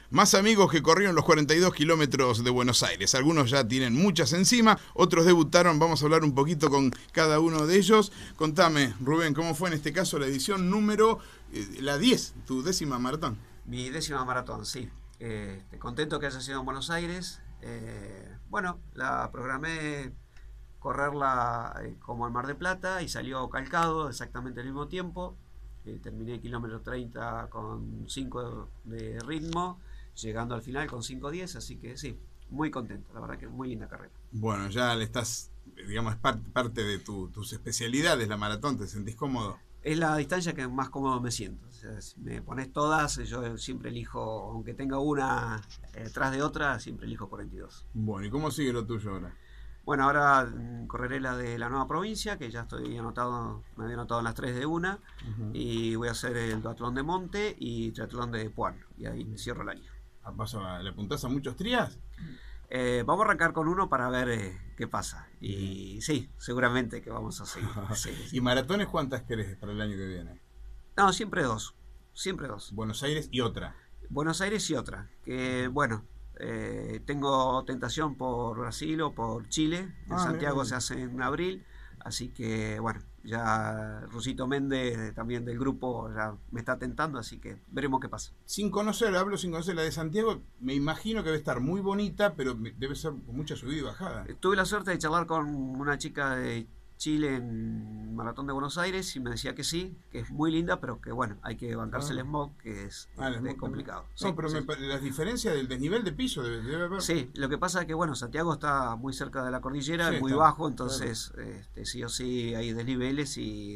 Más amigos que corrieron los 42 kilómetros de Buenos Aires. Algunos ya tienen muchas encima, otros debutaron. Vamos a hablar un poquito con cada uno de ellos. Contame, Rubén, ¿cómo fue en este caso la edición número, la 10, tu 10ª maratón? Mi 10ª maratón, sí. Contento que haya sido en Buenos Aires. Bueno, la programé correrla como en Mar del Plata y salió calcado exactamente al mismo tiempo. Terminé el kilómetro 30 con 5 de ritmo, llegando al final con 5:10, así que sí, muy contento, la verdad que muy linda carrera. Bueno, ya le estás, digamos, es parte de tus especialidades, la maratón, ¿te sentís cómodo? Es la distancia que más cómodo me siento. O sea, si me pones todas, yo siempre elijo, aunque tenga una detrás de otra, siempre elijo 42. Bueno, ¿y cómo sigue lo tuyo ahora? Bueno, ahora correré la de la nueva provincia, que ya estoy anotado, me había anotado en las 3 de una, y voy a hacer el duatlón de Monte y triatlón de Puan, y ahí me cierro el año. ¿Le apuntás a muchos trías? Vamos a arrancar con uno para ver qué pasa, y sí, seguramente que vamos a seguir. Sí. ¿Y maratones cuántas querés para el año que viene? No, siempre dos, siempre dos. Buenos Aires y otra. Buenos Aires y otra, que bueno, tengo tentación por Brasil o por Chile. En Santiago se hace en abril, así que bueno, ya Rusito Méndez, también del grupo, ya me está tentando, así que veremos qué pasa. Sin conocer la de Santiago, me imagino que debe estar muy bonita, pero debe ser con mucha subida y bajada. Tuve la suerte de charlar con una chica de Chile en Maratón de Buenos Aires y me decía que sí, que es muy linda, pero que bueno, hay que bancarse el smog, que es complicado. No, sí, pero sí. las diferencias del desnivel de piso debe haber. Sí, lo que pasa es que bueno, Santiago está muy cerca de la cordillera, Sí, muy está, bajo, entonces claro. Sí o sí hay desniveles y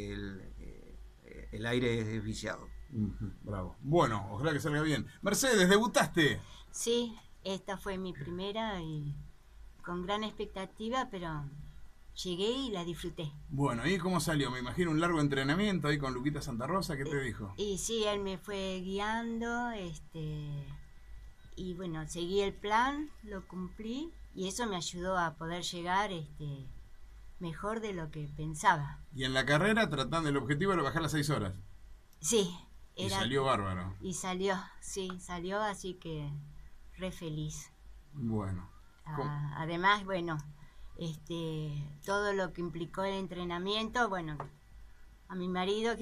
el aire es viciado. Bravo. Bueno, ojalá que salga bien. Mercedes, ¿debutaste? Sí, esta fue mi primera y con gran expectativa, pero llegué y la disfruté. Bueno, ¿y cómo salió? Me imagino un largo entrenamiento ahí con Luquita Santa Rosa, ¿qué te dijo? Y sí, él me fue guiando, y bueno, seguí el plan, lo cumplí y eso me ayudó a poder llegar mejor de lo que pensaba. Y en la carrera, tratando, el objetivo era bajar las 6 horas. Sí. Y salió bárbaro. Y salió, sí, salió, así que re feliz. Bueno. Además, bueno, todo lo que implicó el entrenamiento, bueno, a mi marido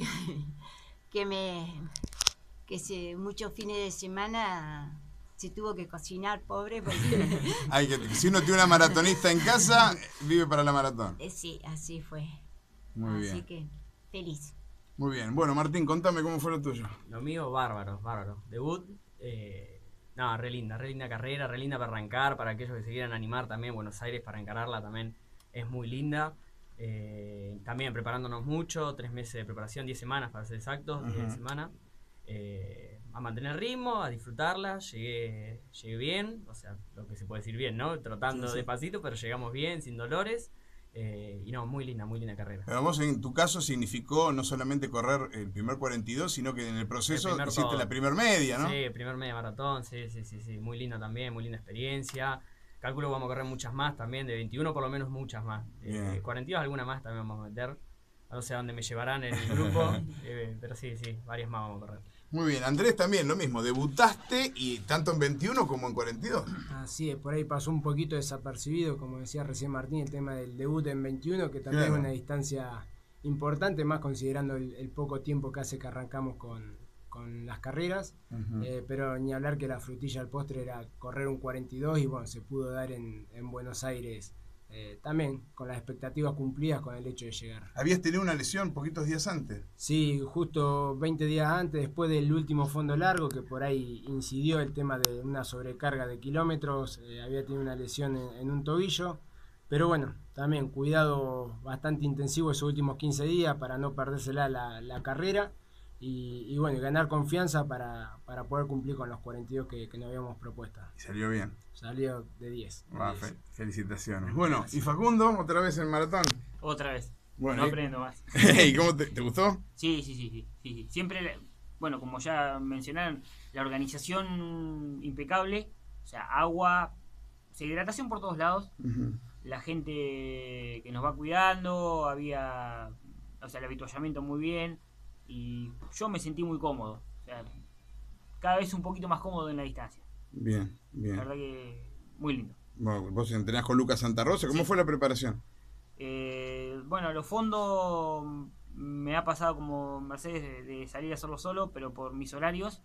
que muchos fines de semana se tuvo que cocinar, pobre, porque si uno tiene una maratonista en casa, vive para la maratón. Sí, así fue. Muy bien. Así que feliz. Muy bien. Bueno, Martín, contame cómo fue lo tuyo. Lo mío, bárbaro. Debut, no, re linda carrera, re linda para arrancar, para aquellos que se quieran animar también. Buenos Aires para encararla también es muy linda. También preparándonos mucho, 3 meses de preparación, 10 semanas para ser exactos, 10 semanas. A mantener ritmo, a disfrutarla, llegué bien, o sea, lo que se puede decir bien, ¿no? Trotando despacito, pero llegamos bien, sin dolores. Y no, muy linda carrera. Pero vos en tu caso significó no solamente correr el primer 42, sino que en el proceso hiciste todo. La primer media, ¿no? Sí, primer media maratón, sí, muy linda también, muy linda experiencia. Calculo que vamos a correr muchas más también, de 21 por lo menos muchas más. 42 alguna más también vamos a meter. No sé a dónde me llevarán en el grupo, pero sí, varias más vamos a correr. Muy bien, Andrés también lo mismo, debutaste y tanto en 21 como en 42. Así es, por ahí pasó un poquito desapercibido, como decía recién Martín, el tema del debut en 21, que también es una distancia importante, más considerando el poco tiempo que hace que arrancamos con las carreras, pero ni hablar que la frutilla al postre era correr un 42 y bueno, se pudo dar en Buenos Aires. También con las expectativas cumplidas con el hecho de llegar. ¿Habías tenido una lesión poquitos días antes? Sí, justo 20 días antes, después del último fondo largo, que por ahí incidió el tema de una sobrecarga de kilómetros, había tenido una lesión en un tobillo, pero bueno, también cuidado bastante intensivo esos últimos 15 días para no perdérsela la carrera y bueno, ganar confianza para poder cumplir con los 42 que nos habíamos propuesto. Y salió bien. Salió de 10. Felicitaciones. Bueno, gracias. ¿Y Facundo, otra vez en maratón? Otra vez. Bueno, no aprendo más. ¿Y cómo te gustó? Sí. Siempre, bueno, como ya mencionaron, la organización impecable, o sea, agua, hidratación por todos lados, la gente que nos va cuidando, había, o sea, el avituallamiento muy bien, y yo me sentí muy cómodo, o sea, cada vez un poquito más cómodo en la distancia. Bien, bien. La verdad que muy lindo. Bueno, vos entrenás con Lucas Santa Rosa. ¿Cómo fue la preparación? Bueno, los fondos me ha pasado como Mercedes de salir a hacerlo solo, pero por mis horarios.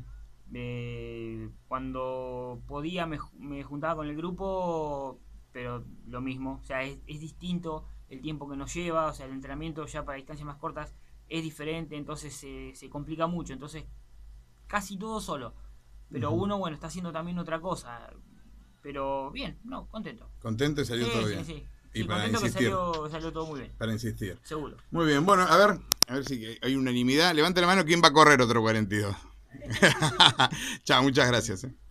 Cuando podía me juntaba con el grupo, pero lo mismo, o sea, es distinto el tiempo que nos lleva, o sea, el entrenamiento ya para distancias más cortas es diferente, entonces se complica mucho, entonces casi todo solo, pero uno, bueno, está haciendo también otra cosa, pero bien, no, contento. ¿Contento y salió todo bien? Sí. Y Sí, para contento insistir. que salió todo muy bien. Para insistir. Seguro. Muy bien, bueno, a ver si hay unanimidad. Levante la mano, ¿quién va a correr otro 42? Chao, muchas gracias.